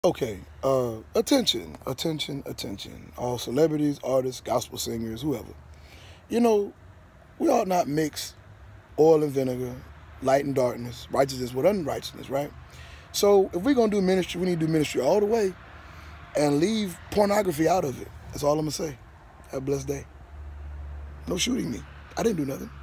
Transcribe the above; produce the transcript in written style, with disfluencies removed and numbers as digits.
Okay, attention, attention, attention. All celebrities, artists, gospel singers, whoever. You know, we ought not mix oil and vinegar, light and darkness, righteousness with unrighteousness, right? So if we're gonna do ministry, we need to do ministry all the way and leave pornography out of it. That's all I'm gonna say. Have a blessed day. No shooting me. I didn't do nothing.